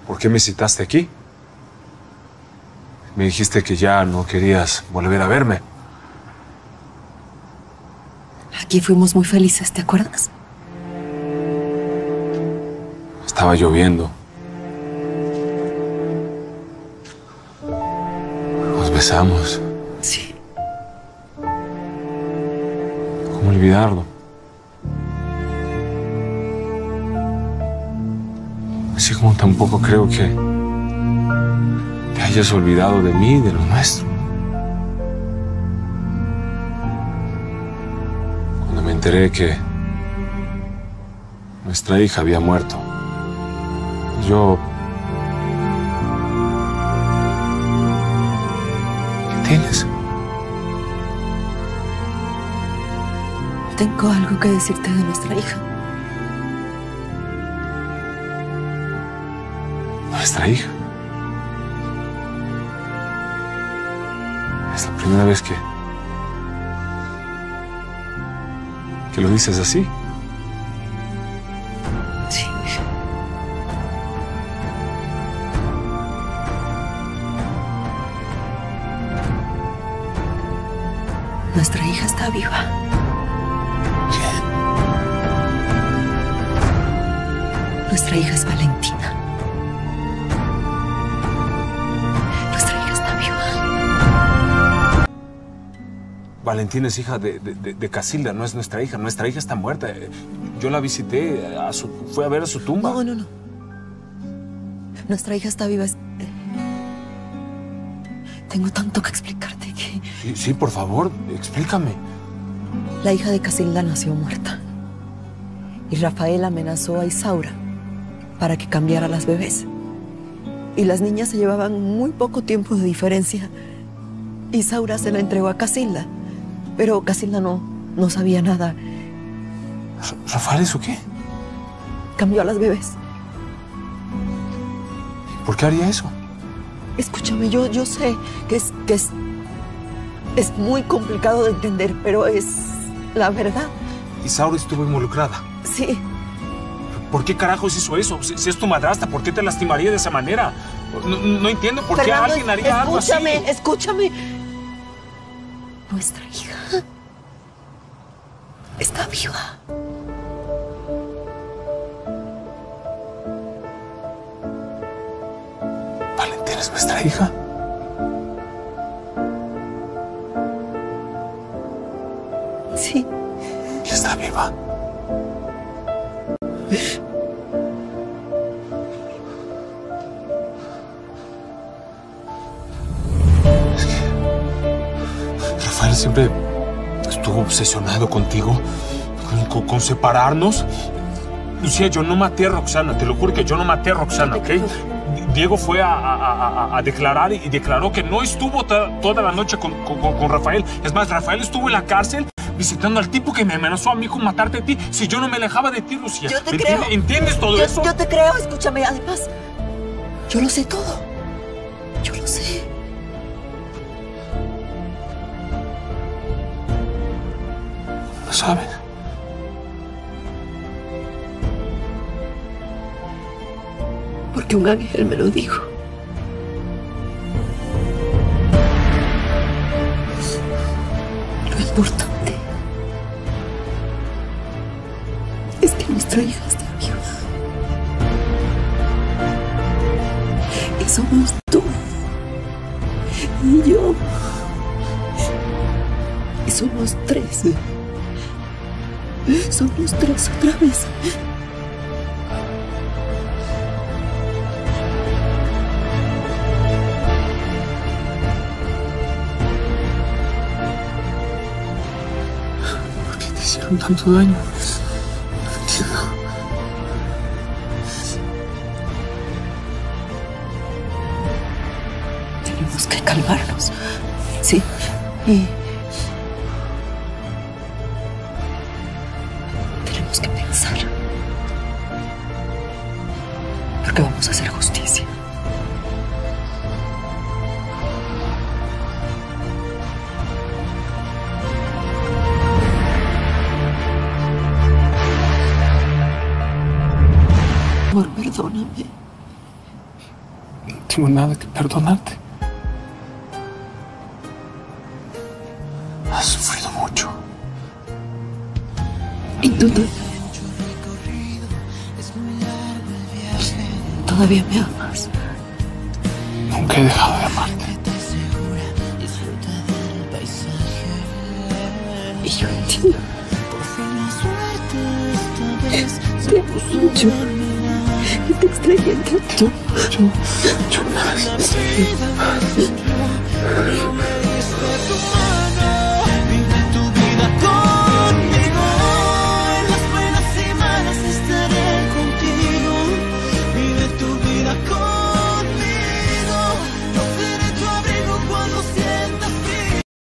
¿Por qué me citaste aquí? Me dijiste que ya no querías volver a verme. Aquí fuimos muy felices, ¿te acuerdas? Estaba lloviendo. Nos besamos. Sí. ¿Cómo olvidarlo? Así como tampoco creo que te hayas olvidado de mí y de lo nuestro. Cuando me enteré que nuestra hija había muerto, yo... ¿Qué tienes? Tengo algo que decirte de nuestra hija. ¿Nuestra hija? Es la primera vez que lo dices así. Sí. Nuestra hija está viva. Nuestra hija es Valentina. Nuestra hija está viva. Valentina es hija de Casilda, no es nuestra hija. Nuestra hija está muerta. Yo la visité, fue a ver a su tumba. No. Nuestra hija está viva. Tengo tanto que explicarte que... Sí, por favor, explícame. La hija de Casilda nació muerta. Y Rafael amenazó a Isaura para que cambiara las bebés. Y las niñas se llevaban muy poco tiempo de diferencia. Isaura se la entregó a Casilda, pero Casilda no sabía nada. ¿Rafael eso qué? Cambió a las bebés. ¿Por qué haría eso? Escúchame, yo sé que es muy complicado de entender, pero es la verdad. Isaura estuvo involucrada. Sí. ¿Por qué carajos hizo eso? Si es tu madrastra, ¿por qué te lastimaría de esa manera? No entiendo por qué alguien haría algo así. Escúchame. Nuestra hija está viva. ¿Valentina es nuestra hija? Sí. ¿Y está viva? Es que Rafael siempre estuvo obsesionado contigo, con separarnos. Lucía, yo no maté a Roxana, te lo juro que yo no maté a Roxana, ¿ok? Diego fue a declarar y declaró que no estuvo toda la noche con Rafael. Es más, Rafael estuvo en la cárcel visitando al tipo que me amenazó a mí con matarte a ti si yo no me alejaba de ti, Lucía. Yo te creo. ¿Entiendes todo eso? Yo te creo, escúchame. Además, yo lo sé todo. Yo lo sé. ¿Lo sabes? Porque un ángel me lo dijo. Lo importante es que nuestra hija está viva. Y somos tú y yo. Y somos tres. Somos tres otra vez. Hicieron tanto daño. No entiendo. Tenemos que calmarnos. Sí. Y tenemos que pensar. Porque vamos a hacer justicia. Amor, perdóname. No tengo nada que perdonarte. Has sufrido mucho. Y tú todavía me amas. Nunca he dejado de amarte. Y yo entiendo. Te amo mucho. Y te extrañé tanto. Yo más.